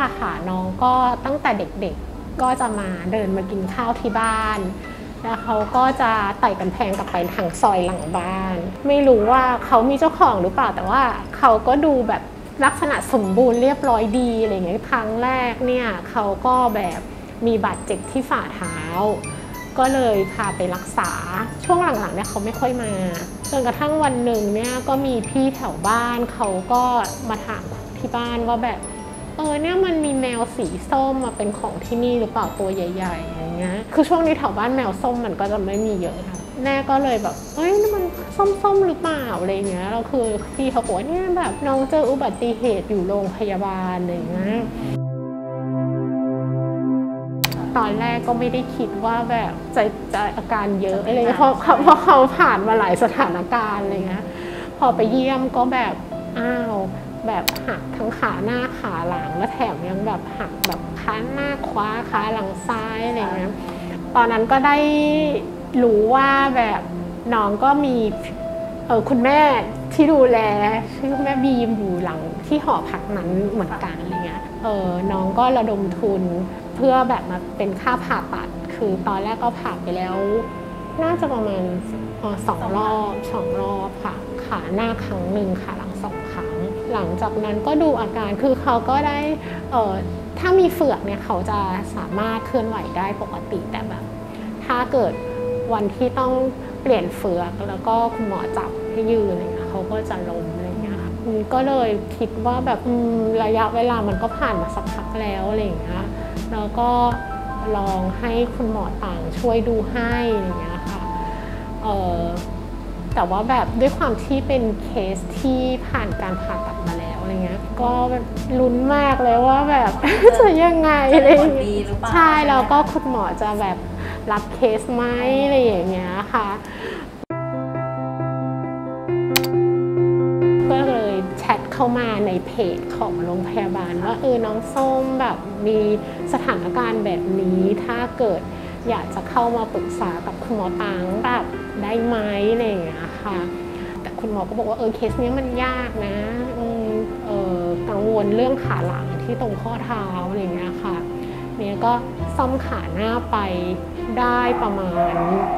อะค่ะน้องก็ตั้งแต่เด็กๆก็จะมาเดินมากินข้าวที่บ้านแล้วเขาก็จะไต่กำแพงกลับไปทางซอยหลังบ้านไม่รู้ว่าเขามีเจ้าของหรือเปล่าแต่ว่าเขาก็ดูแบบลักษณะสมบูรณ์เรียบร้อยดีอะไรอย่างเงี้ยครั้งแรกเนี่ยเขาก็แบบมีบาดเจ็บที่ฝ่าเท้าก็เลยพาไปรักษาช่วงหลังๆเนี่ยเขาไม่ค่อยมาจนกระทั่งวันหนึ่งเนี่ยก็มีพี่แถวบ้านเขาก็มาถามที่บ้านว่าแบบเนี่ยมันมีแมวสีส้มมาเป็นของที่นี่หรือเปล่าตัวใหญ่ๆอย่างเงี้ยคือช่วงนี้แถวบ้านแมวส้มมันก็จะไม่มีเยอะค่ะแม่ก็เลยแบบนี่มันส้มหรือเปล่าอะไรเงี้ยเราคือพี่เขาบอกว่าเนี่ยแบบน้องเจออุบัติเหตุอยู่โรงพยาบาลอะไรเงี้ยตอนแรกก็ไม่ได้คิดว่าแบบจะอาการเยอะอะไรเพราะเขาผ่านมาหลายสถานการณ์อะไรเงี้ยพอไปเยี่ยมก็แบบแบบหักทั้งขาหน้าขาหลังและแถมยังแบบหักแบบขาหน้าขวาขาหลังซ้ายอะไรเงี้ยตอนนั้นก็ได้รู้ว่าแบบน้องก็มีคุณแม่ที่ดูแลชื่อแม่บีมอยู่หลังที่หอพักนั้นเหมือนกันอะไรเงี้ยน้องก็ระดมทุนเพื่อแบบมาเป็นค่าผ่าตัดคือตอนแรกก็ผ่าไปแล้วน่าจะประมาณ2 รอบค่ะขาหน้าครั้งหนึ่งขาหลัง2 ครั้งหลังจากนั้นก็ดูอาการคือเขาก็ได้ถ้ามีเฟือกเนี่ยเขาจะสามารถเคลื่อนไหวได้ปกติแต่แบบถ้าเกิดวันที่ต้องเปลี่ยนเฟือกแล้วก็คุณหมอจับให้ยืนอะไรเงี้ยเขาก็จะล้มอะไรเงี้ยก็เลยคิดว่าแบบระยะเวลามันก็ผ่านมาสักพักแล้วอะไรเงี้ยแล้วก็ลองให้คุณหมอต่างช่วยดูให้อะไรเงี้ยค่ะแต่ว่าแบบด้วยความที่เป็นเคสที่ผ่านการผ่าตัดมาแล้วอะไรเงี้ยก็แบบลุ้นมากเลยว่าแบบจะยังไงอะไรใช่แล้วก็คุณหมอจะแบบรับเคสไหมอะไรอย่างเงี้ยค่ะก็เลยแชทเข้ามาในเพจของโรงพยาบาลว่าน้องส้มแบบมีสถานการณ์แบบนี้ถ้าเกิดอยากจะเข้ามาปรึกษากับคุณหมอตังแบบได้ไหมอะไรอย่างเงี้ยค่ะแต่คุณหมอก็บอกว่าเคสนี้มันยากนะกังวลเรื่องขาหลังที่ตรงข้อเท้าอะไรอย่างเงี้ยค่ะเนี่ยก็ซ่อมขาหน้าไปได้ประมาณ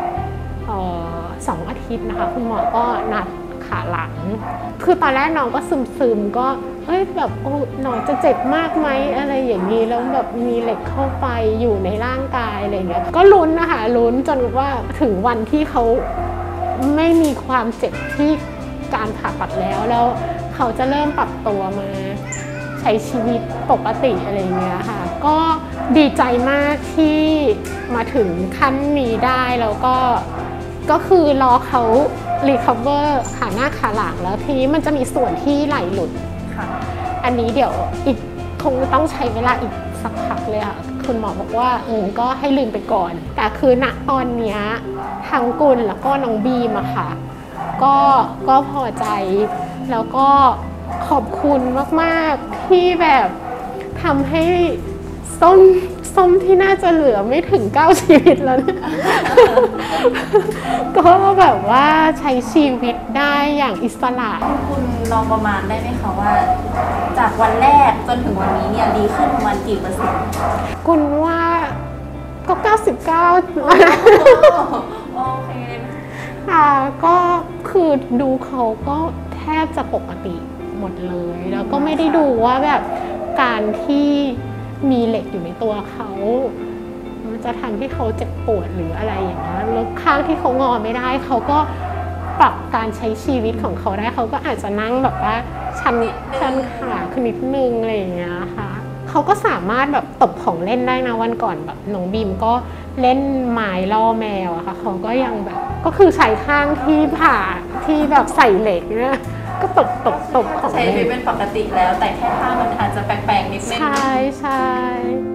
2 อาทิตย์นะคะคุณหมอก็นัดขาหลังคือตอนแรกน้องก็ซึมก็แบบน้องจะเจ็บมากไหมอะไรอย่างนี้แล้วแบบมีเหล็กเข้าไปอยู่ในร่างกายอะไรเงี้ยก็ลุ้นนะคะลุ้นจนว่าถึงวันที่เขาไม่มีความเจ็บที่การผ่าตัดแล้วเขาจะเริ่มปรับตัวมาใช้ชีวิตปกติอะไรเงี้ยค่ะก็ดีใจมากที่มาถึงขั้นนี้ได้แล้วก็คือรอเขาrecover ขาหน้าขาหลังแล้วทีนี้มันจะมีส่วนที่ไหลหลุดอันนี้เดี๋ยวอีกคงต้องใช้เวลาอีกสักพักเลยค่ะคุณหมอบอกว่าก็ให้ลืมไปก่อนแต่คือณตอนนี้ทั้งกุลแล้วก็น้องบีมอะค่ะก็พอใจแล้วก็ขอบคุณมากๆที่แบบทำให้ส้มที่น่าจะเหลือไม่ถึง9 ชีวิตแล้วนะ ก็แบบว่าใช้ชีวิตได้อย่างอิสระคุณลองประมาณได้ไหมคะว่าจากวันแรกจนถึงวันนี้เนี่ยดีขึ้นประมาณกี่เปอร์เซ็นต์คุณว่าก็99 โอเคค่ะก็คือดูเขาก็แทบจะปกติหมดเลยแล้วก็ไม่ได้ดูว่าแบบการที่มีเหล็กอยู่ในตัวเขามันจะทำให้เขาเจ็บปวดหรืออะไรอย่างเงี้ยแล้วข้างที่เขางอไม่ได้เขาก็ปรับการใช้ชีวิตของเขาได้เขาก็อาจจะนั่งแบบว่าชันขาขึ้นนิดนึงอะไรอย่างเงี้ยค่ะเขาก็สามารถแบบตบของเล่นได้นะวันก่อนแบบน้องบีมก็เล่นไม้ล่อแมวอะค่ะเขาก็ยังแบบก็คือใช้ข้างที่ผ่าที่แบบใส่เหล็กเนี่ยก็ตบของใช้ชีวิตเป็นปกติแล้วแต่แค่ท่ามันอาจจะแปลกๆนิดนึงใช่